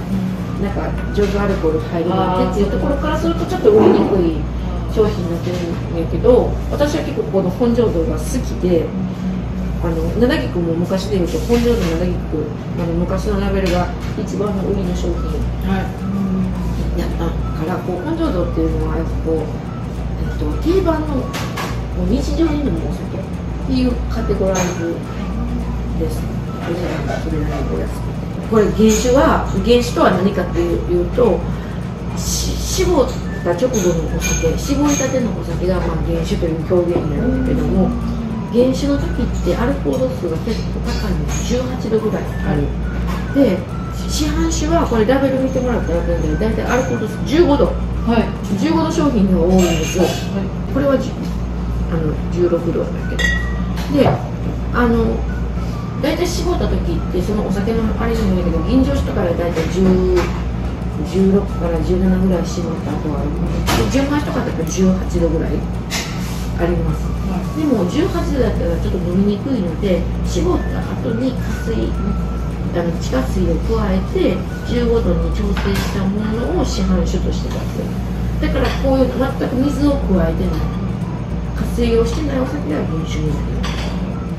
なんか醸造アルコール入るなんてっていうところからするとちょっと売れにくい商品になってるんやけど、私は結構この本醸造が好きで、あのなだぎくも昔でいうと本醸造なだぎくあの昔のラベルが一番の売りの商品やったから、こう本醸造っていうのはやっぱこう、えっと、定番のもう日常に飲むお酒っていうカテゴライズです。お値段がそれなりにお安くて、これ原酒は原酒とは何かっていうと絞った直後のお酒、絞りたてのお酒がまあ原酒という表現になるんだけども、原酒の時ってアルコール度数が結構高いんです。じゅうはちどぐらいある。で市販酒はこれラベル見てもらったら分かるんだけど、大体アルコール度数じゅうごど、はい、じゅうごど商品が多いんですよ、はい、これはじあのじゅうろくどだけど、であの大体絞った時ってそのお酒のあれにもいいけど、吟醸酒とかで大体じゅうじゅうろくからじゅうななぐらい絞った後はあるので、純米酒とかだったらじゅうはちどぐらいあります、はい、でもじゅうはちどだったらちょっと飲みにくいので、絞った後に加水あの地下水を加えてじゅうごどに調整したものを市販酒として出す。だからこういう全く水を加えてない加水をしてないお酒は原酒になります。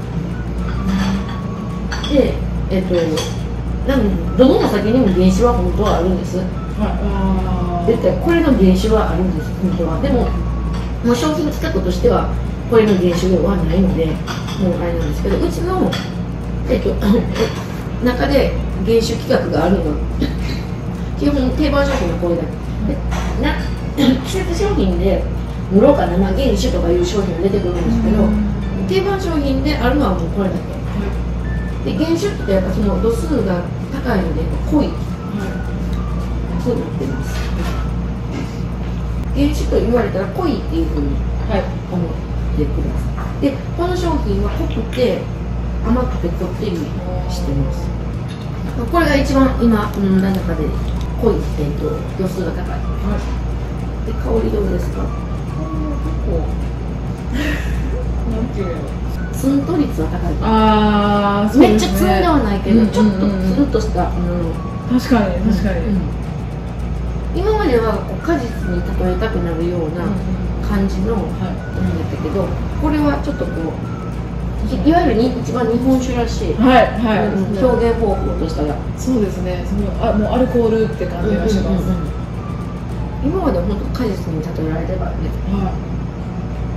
で、えっとなんどのお酒にも原酒は本当はあるんです。はい、絶対これの原酒はあるんです、本当は。でももう商品企画としてはこれの原酒ではないので、もうあれなんですけど、うちの、えっと、中で原酒企画があるの基本定番商品はこれだけで、な季節商品で無ろ過生原酒とかいう商品が出てくるんですけど、定番商品であるのはもうこれだけ。で原酒ってやっぱその度数が高いので濃い、そうなってます。原酒と言われたら濃いっていうふうに思ってください。でこの商品は濃くて甘くてこってりしてます。これが一番今飲んだ中で濃い、えー、と度数が高い、はい、で香りどうですか？結構なんていうのツンと率は高い。ああ、めっちゃツンではないけど、ちょっとツルッとした、うん、 確かに確かに、うん、 今まではこう果実に例えたくなるような感じのものだったけど、これはちょっとこういわゆるに一番日本酒らしい、はいはい、うん、表現方法としたらそうですね。そのあもうアルコールって感じがします。うんうんうん、 今まで本当果実に例えられてたからね。はい、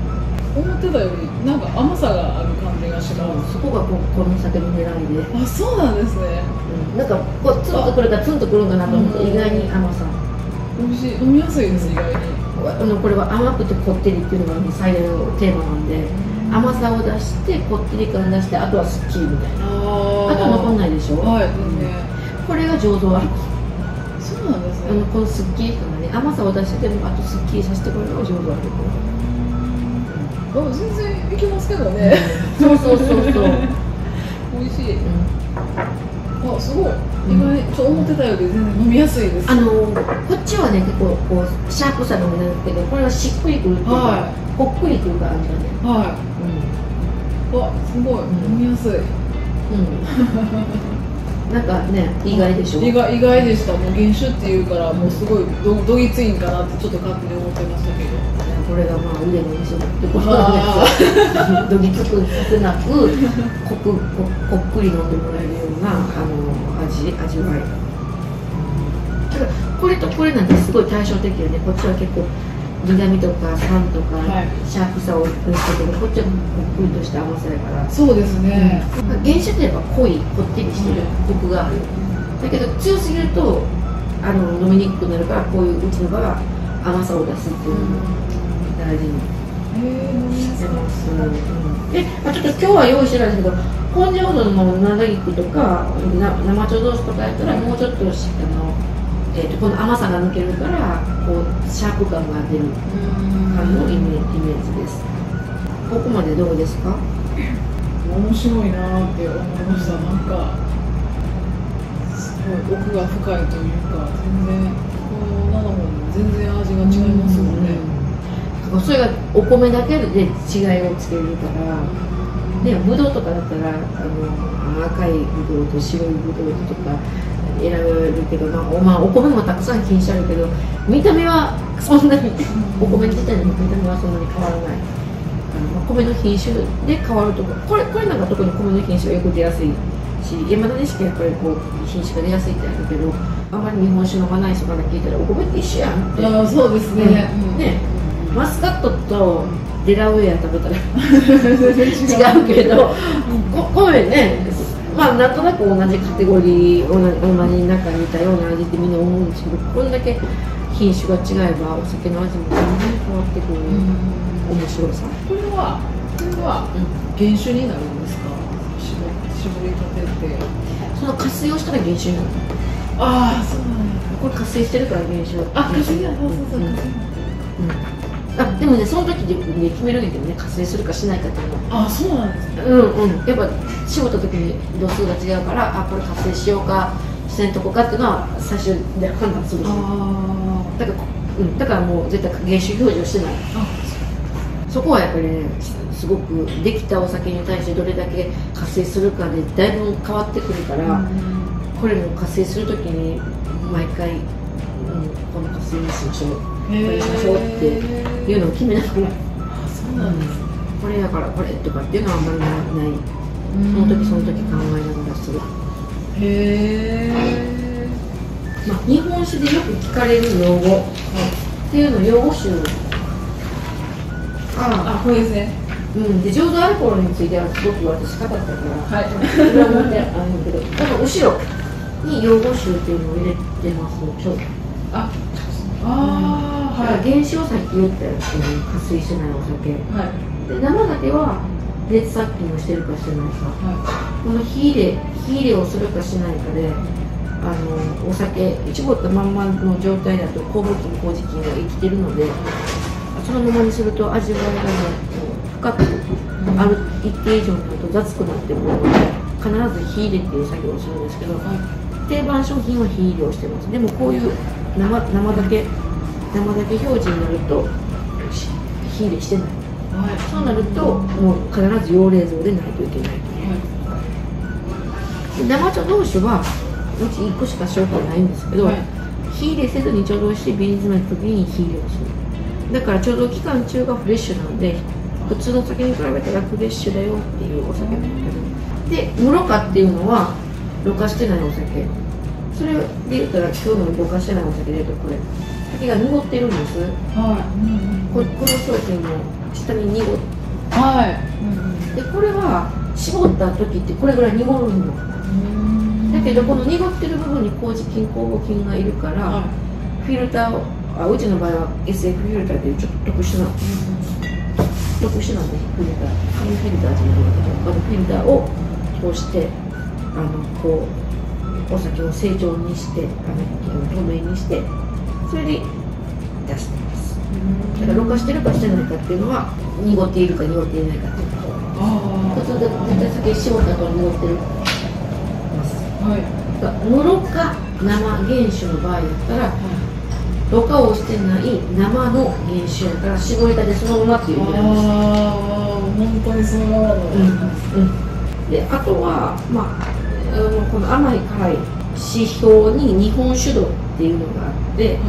思ってたよりなんか甘さがある感じがします。 そこがここの酒の狙いで。 あ、そうなんですね。 うん、なんかこうツンとくるかツンとくるんかなと思って、意外に甘さ。 美味しい、飲みやすいです、意外に。 あのこれは甘くてこってりっていうのが最大のテーマなんで、甘さを出してこってり感出して、あとはスッキリみたいな。あとは残んないでしょ。はい、ね、これが醸造アルコール。 そうなんですね。 あのこのスッキリ感がね、甘さを出してでもあとスッキリさせてこれが醸造アルコール。 あ、全然いけますけどね。 そうそうそうそう。 美味しい。うん、あ、すごい。意外にちょっと思ってたより全然飲みやすいです。 あのこっちはね結構こうシャープさのものなんですけど、これはしっくりくるっていうか、ほっくりくる感じだね。はい。 うん。わ、すごい飲みやすい。うん。 なんかね、意外でしょ。 意外意外でした。もう原酒っていうからもうすごいどどぎついんかなってちょっと勝手に思ってましたけど。 これがまあ腕の見せ場ってことなんですよ。どぎつくさせなく、こくここっくり飲んでもらえるようなあの味味わい。だからこれとこれなんてすごい対照的よね。こっちは結構苦味とか酸とか、はい、シャープさを出してるけど、こっちはこっくりとした甘さやから。そうですね。うん、原酒といえば濃いこってりしてるコクがある。だけど強すぎるとあの飲みにくくなるから、こういううちの場が甘さを出すっていうのを大事にしてます。で、まあ、ちょっと今日は用意してないんですけど、本醸造の長菊とか生茶同士とかやったらもうちょっとしあの。えー、とこの甘さが抜けるからこうシャープ感が出る感のイメージです。ここまでどうですか？ 面白いなって思いました。なんかすごい奥が深いというか、全然このななほんも全然味が違いますよね。 それがお米だけで違いをつけるからね。ぶどうとかだったらあの赤いぶどうと白いぶどうとか選べるけど、まあ、まあお米もたくさん品種あるけど、見た目はそんなにお米自体の見た目はそんなに変わらない。あの米の品種で変わるところ、これこれなんか特に米の品種がよく出やすいし、山田錦はやっぱりこう品種が出やすいってあるけど、あんまり日本酒飲まない人から聞いたらお米って一緒やんって。 あ、そうですね。 うん、ね、マスカットとデラウェア食べたら違うけど、米ね。まあなんとなく同じカテゴリー、同じ同じ中にいたような味ってみんな思うんですけど、これだけ品種が違えばお酒の味も全然変わってくる面白さ。 これはこれは原酒になるんですか？絞りたてって。 その加水をしたら原酒になる。 ああ、そうなんや。 これ加水してるから原酒。 あ、加水だ。そうそうそう。 あ、でもね、その時で決めるんだけどね、加水するかしないかっていうのは。 あ、そうなんですね。 うんうん。やっぱ絞った時に度数が違うから、あ、これ加水しようかせんとこかっていうのは最初で判断するし。あだから、うん、だからもう絶対原酒表示をしてない。あ、そこはやっぱりね、すごくできたお酒に対してどれだけ加水するかでだいぶ変わってくるから、これも加水する時に毎回、うん、この加水にしましょう。これにしましょうっていうのを決めながら、 あ、そうなんですね。 これだからこれとかっていうのはあんまりない、その時その時考えながらする。へえ。まあ日本酒でよく聞かれる用語っていうの用語集。 ああ、これですね。 うん、で醸造アルコールについてはすごく私語ったから、はい。それは思ってあるんだけど、この後ろに用語集っていうのを入れてます。今日。あ、ああ、はい。原酒をさっき言ったやつに加水してないお酒。はい。で生酒は熱殺菌をしてるかしてないか。はい。この火入れ火入れをするかしないかで、あのお酒絞ったまんまの状態だと酵母菌麹菌が生きてるので。そのままにすると味わいが深く、うん、ある一定以上になると雑くなってくるので必ず火入れっていう作業をするんですけど、はい、定番商品は火入れをしてます。でもこういう生生だけ生だけ表示になると火入れしてない、はい、そうなるともう必ず養冷蔵でないといけないという、はい、生茶同士はうちいっこしか商品ないんですけど、はい、火入れせずに貯蔵して瓶詰めた時に火入れをする。だから貯蔵期間中がフレッシュなので普通の酒に比べたらフレッシュだよっていうお酒なんだけど、で無ろ過っていうのはろ過してないお酒。それで言ったら今日のろ過してないお酒で言うとこれ酒が濁ってるんです、はい、うんうん、こ, この商品も下に濁っはい、 でこれは絞った時ってこれぐらい濁るんよ。だけどこの濁ってる部分に麹菌酵母菌がいるから、はい、フィルターをあうちの場合は エスエフ フィルターっていうちょっと特殊な、うん、特殊なねフィルター紙フィルターじゃないけどあのフィルターを通してあのこうお酒を成長にしてあの透明にしてそれで出してます。だからろ過してるかしてないかっていうのは濁っているか濁っていないかっていうこと普通で絶対酒絞った後は濁ってるます、はい、無ろ過生原酒の場合だったら、はい、ろ過をしてない生の原酒やから絞りたてそのままっていう意味なんです。 ああ本当にそのままだ、うんうん、であとはまあこの甘い辛い指標に日本酒度っていうのがあって、はい、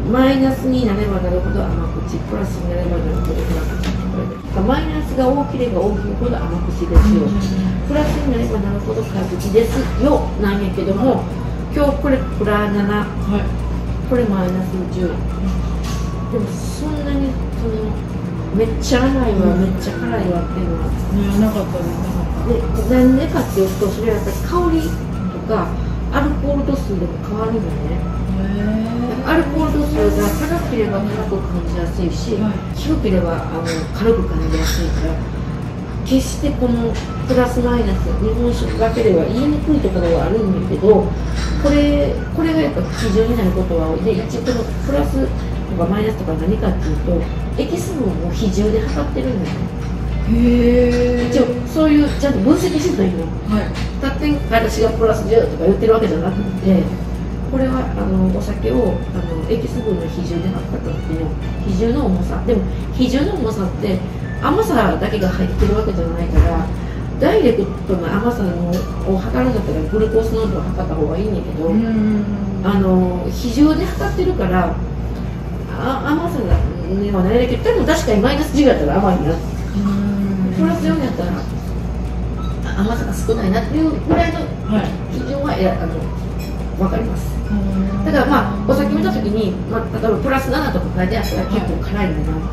マイナスになればなるほど甘口プラスになればなるほど辛口これでマイナスが大きければ大きいほど甘口ですよ、うん、プラスになればなるほど辛口ですよなんやけども、今日これプラなな、はい、これマイナスじゅう、でもそんなにそのめっちゃ甘いわ、うん、めっちゃ辛いわっていうのは、 ね、なかったですでなんでかっていうとそれはやっぱり香りとかアルコール度数でも変わるんだね。アルコール度数が高ければ高く感じやすいし、はい、低ければあの軽く感じやすいから決してこのプラスマイナス日本酒だけでは言いにくいところはあるんだけどこれこれがやっぱ基準になることは多いで一応このプラスとかマイナスとか何かっていうとエキス分を比重で測ってるんだよね。へ一応そういうちゃんと分析してないの、はい、だって私がプラスじゅうとか言ってるわけじゃなくてこれはあのお酒をあのエキス分の比重で測った時の比重の重さでも比重の重さって甘さだけが入ってるわけじゃないからダイレクトな甘さのを測るんだったらグルコース濃度を測った方がいいんだけどあの比重で測ってるからあ甘さにはないけどでも確かにマイナスじゅうだったら甘いなプラスよんやったら甘さが少ないなっていうぐらいの基準は、はい、あの分かります。だからまあお酒見た時に、まあ、例えばプラスななとか書いてあったら結構辛いんだな、はい、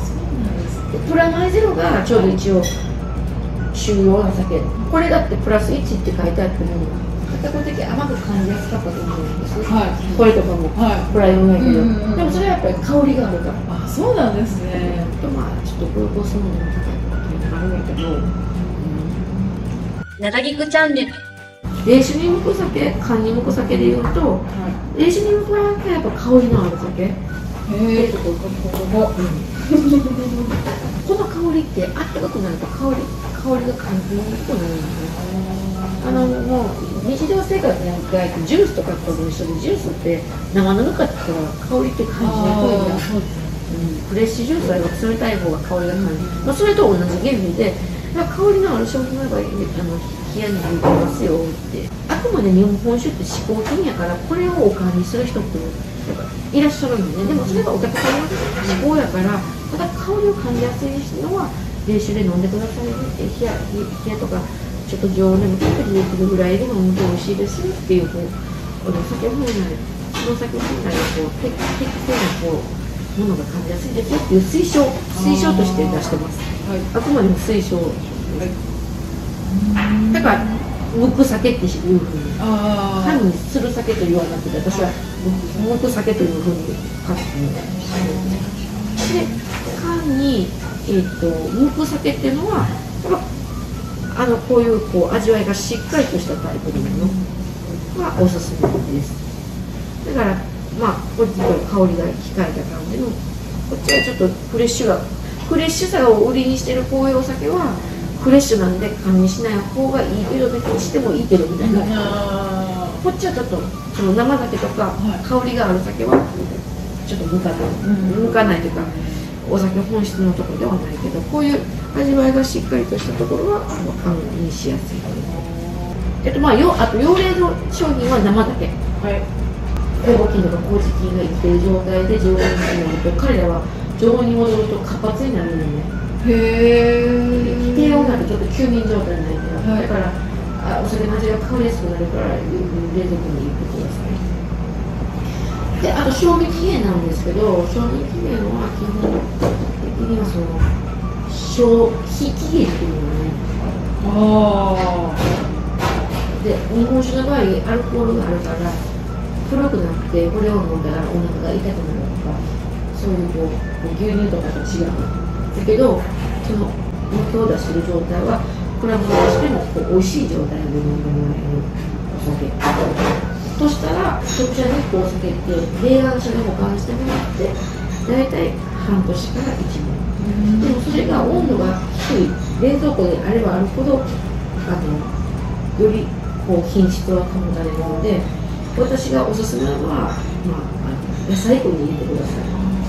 そうなんです、ね、プラマイゼロがちょうど一応主要な酒これだってプラスいちって書いてあっても比較的甘く感じやすかったと思うんです、はい、これとかも、はい、プラよんやけど、うんうんうん、でもそれはやっぱり香りがあるからあそうなんですねとまあちょっとグルコース濃度が高いあるんやけど、なだぎくチャンネル冷酒に向く酒、缶に向く酒でいうと、はい、冷酒に向くはやっぱ香りのある酒。へえ。この香りってあったかくなると香り香りが感じにくくなるんですね。あのもう日常生活においてジュースとかと一緒でジュースって生ぬるかったら香りって感じにくいんだ。うん、フレッシュジュースは冷たい方が香りが感じる、まあ、それと同じ原理で香りのある商品があの冷やに入れてますよってあくまで日本酒って嗜好品やからこれをお買いにする人ってやっぱいらっしゃるんでねでもそれがお客さんの嗜好やからただ香りを感じやすいのは冷酒で飲んでくださいねって冷や冷やとかちょっと常温でもたっぷりできるぐらいで飲むと美味しいですよっていうこうお酒本来お酒本来のこう適正なこうものが感じやすいですよっていう推奨推奨として出してます、はい、あくまでも推奨、はい、だからむく酒っていうふうに単にする酒と言わなくて私はむく酒というふうに書くで缶に、えー、とむく酒っていうのはあのこういうこう味わいがしっかりとしたタイプのものがおすすめです。だからまあこっちと香りが控えた感じのこっちはちょっとフレッシュがフレッシュさを売りにしてるこういうお酒はフレッシュなんで缶にしない方がいいけど別にしてもいいけどみたいなこっちはちょっとその生酒とか香りがある酒はちょっと向かない、うん、向かないというかお酒本質のところではないけどこういう味わいがしっかりとしたところはあの缶にしやすいえっとまあよあと用冷の商品は生酒、はい酵母菌とか麹菌が生きている状態で常温になると彼らは常温に戻ると活発になるのねへえ低温になるとちょっと休眠状態になるから、はい、だからあお酒の味が香りやすくなるから冷蔵庫に入れてくださいであと賞味期限なんですけど賞味期限は基本的にはその消費期限っていうのがね、 あで日本酒の場合アルコールがあるから黒くなってこれを飲んだらお腹が痛くなるとか、そういうこう牛乳とかと違う。だけどその目標を出してる状態はこれはもうしてもこう美味しい状態で飲んでもらえるお酒としたら、特殊なお酒って冷眼車で保管してもらって大体半年からいちねん、でもそれが温度が低い冷蔵庫であればあるほどあのよりこう品質は保たれるので、私がおすすめなのは、まあ、あの野菜庫に入れてください。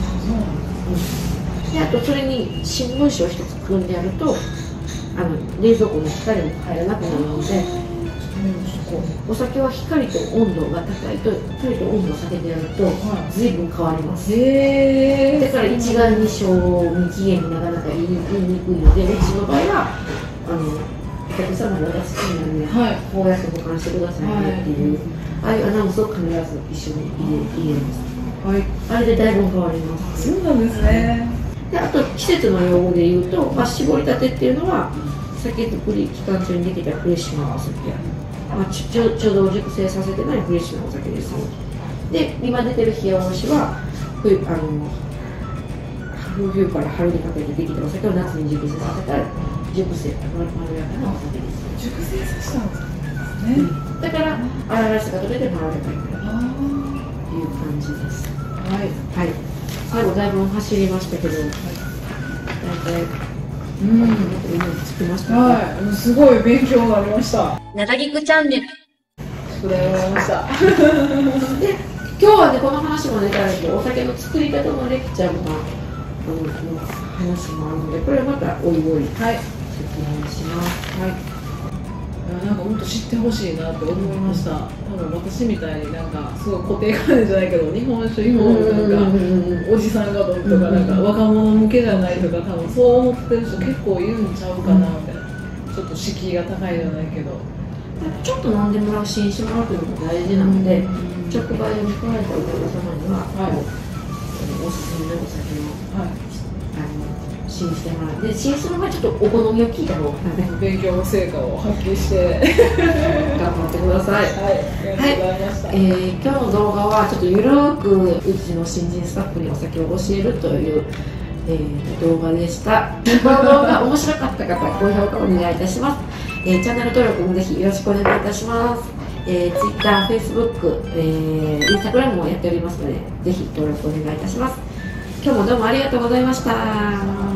うん、であとそれに新聞紙を一つ組んでやるとあの冷蔵庫に光も入らなくなるので、うん、お酒は光と温度が高いと光と温度を下げてやると随分変わります。へー。だから一概に賞味期限になかなか言いにくいので、うちの場合はあのお客様に渡す気になるので、はい、こうやって保管してくださいねっていう、はい、ああいうアナウンスを必ず一緒に入れ、入れます。はい、あれでだいぶ変わります。 そうなんですね。 であと季節の用語で言うと、まあ、絞りたてっていうのは酒造り期間中にできたフレッシュなお酒、まあ、ちょちょうど熟成させてないフレッシュなお酒です。で今出てる冷やおろしは冬あの冬から春にかけてできたお酒を夏に熟成させた熟成まろやかなお酒です。 熟成させたお酒なんですね。 うん、だから荒々しさが取れてまろやかになるという感じです。はい、はい、最後だいぶ走りましたけど、はい、大体うん、イメージつきました。 はい、すごい勉強になりました。 なだぎくチャンネル。 宿題をやりました。 で、今日はね、この話も出たんですけど、お酒の作り方のレクチャーが、あの、の話もあるので、これはまたおいおい、はい、説明します。はい。 なんかもっと知ってほしいなって思いました。多分私みたいになんかすごい固定観念じゃないけど、日本酒イコールなんかおじさんがどうとかなんか若者向けじゃないとか、多分そう思ってる人結構いるんちゃうかなみたいな。ちょっと敷居が高いじゃないけど、 ちょっと飲んでもらう、試飲してもらうというのが大事なので、直売を見込まれたお客様には、はい、おすすめのお酒を、はい、あの試飲してもらう。で、試飲する前はちょっとお好みを聞いた方が、ね、 勉強の成果を発揮して頑張ってください。はい、ありがとうございました。はい、えー、今日の動画はちょっとゆるーくうちの新人スタッフにお酒を教えるという、えー、動画でした。この動画面白かった方、高評価お願いいたします。えー、チャンネル登録もぜひよろしくお願いいたします。えー、Twitter、Facebook、えー、Instagram もやっておりますので、ぜひ登録お願いいたします。今日もどうもありがとうございました。